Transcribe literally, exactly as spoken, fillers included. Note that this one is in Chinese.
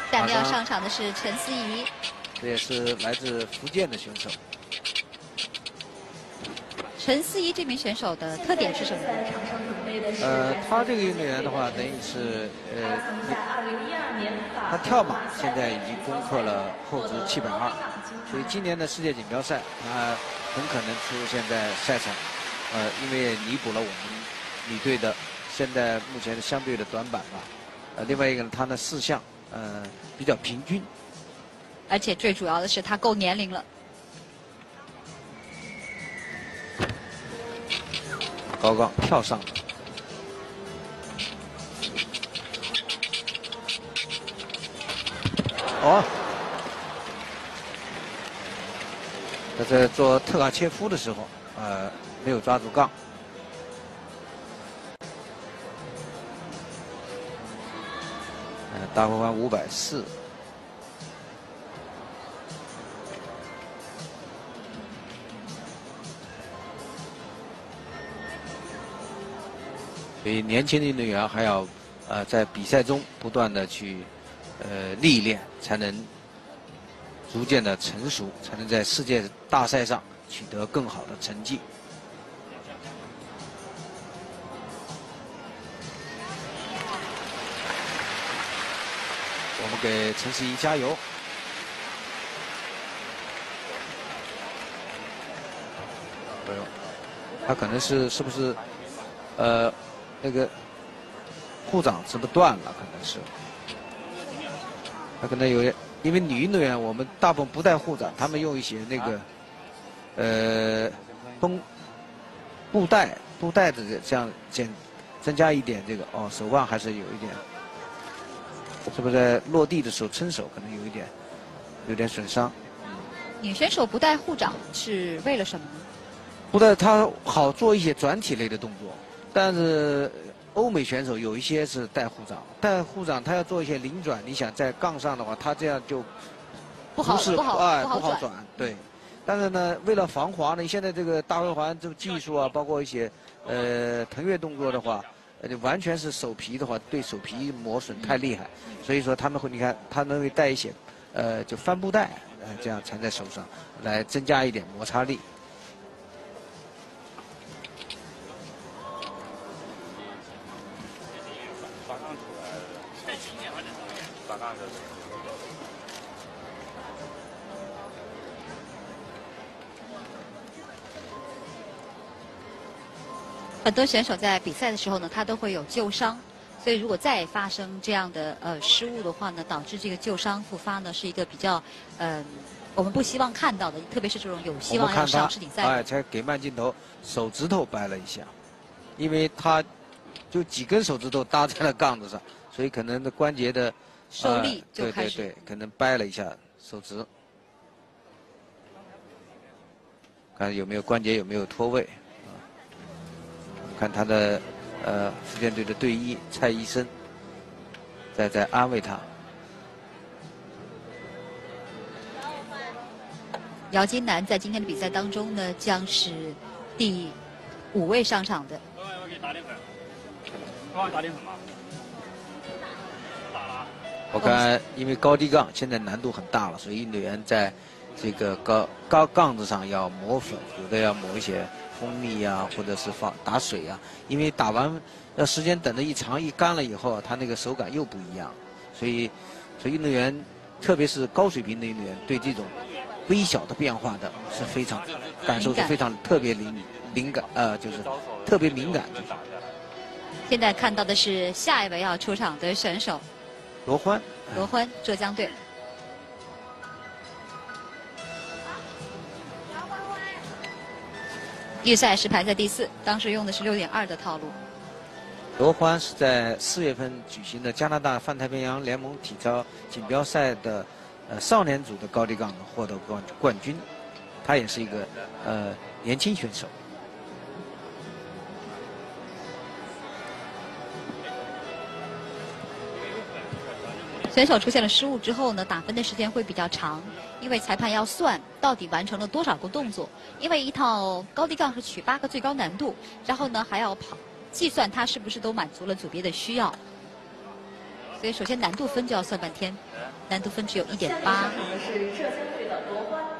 下面要上场的是陈思怡， 这也是来自福建的选手。 陈思怡这名选手的特点是什么呢？ 呃，他这个运动员的话，等于是呃，他跳马现在已经攻克了后值七百二，所以今年的世界锦标赛，他很可能出现在赛场。呃，因为弥补了我们女队的现在目前相对的短板吧。呃，另外一个呢，他的四项呃比较平均， 而且最主要的是他够年龄了。 高杠跳上了。哦，他在做特卡切夫的时候，呃，没有抓住杠。呃，大回环五百四。所以年轻的运动员还要，呃，在比赛中不断的去，呃，历练，才能逐渐的成熟，才能在世界大赛上取得更好的成绩。我们给陈思怡加油！哎呦，他可能是是不是，呃？那个护掌是不是断了？可能是，他可能有点，因为女运动员我们大部分不带护掌，他们用一些那个，呃，绷布带、布带的这样减增加一点这个哦，手腕还是有一点，是不是在落地的时候撑手可能有一点有点损伤？ 女选手不带护掌是为了什么呢？ 不带她好做一些转体类的动作。但是欧美选手有一些是带护掌，带护掌他要做一些零转，你想在杠上的话，他这样就不好不好哎不好转。 转对，但是呢，为了防滑呢，你现在这个大回环这个技术啊，包括一些呃腾跃动作的话，呃完全是手皮的话，对手皮磨损太厉害，所以说他们会你看他们会带一些呃就帆布带，呃这样缠在手上，来增加一点摩擦力。 很多选手在比赛的时候呢，他都会有旧伤，所以如果再发生这样的呃失误的话呢，导致这个旧伤复发呢，是一个比较嗯、呃、我们不希望看到的，特别是这种有希望要上世锦赛。 哎，才给慢镜头，手指头掰了一下，因为他就几根手指头搭在了杠子上，所以可能的关节的受力就呃、 开始对对对，可能掰了一下手指，看有没有关节有没有脱位。看他的呃福建队的队医蔡医生在在安慰他。 姚金楠在今天的比赛当中呢，将是第五位上场的。 我给你打点粉，帮我打点粉吗？打了。 我看，因为高低杠现在难度很大了，所以运动员在这个高高杠子上要磨粉，有的要磨一些蜂蜜呀、啊，或者是放打水呀、啊，因为打完要时间等的一长一干了以后，他那个手感又不一样，所以，所以运动员，特别是高水平的运动员，对这种微小的变化的是非常感受是非常特别灵灵感，呃，就是特别敏感。 现在看到的是下一位要出场的选手， 罗欢， 罗欢，浙江队。预赛是排在第四，当时用的是六点二的套路。 罗欢是在四月份举行的加拿大泛太平洋联盟体操锦标赛的呃少年组的高低杠获得冠冠军，他也是一个呃年轻选手。 选手出现了失误之后呢，打分的时间会比较长，因为裁判要算到底完成了多少个动作。因为一套高低杠是取八个最高难度，然后呢还要跑计算他是不是都满足了组别的需要。 所以首先难度分就要算半天，难度分只有一点八。 是摄香区的夺冠。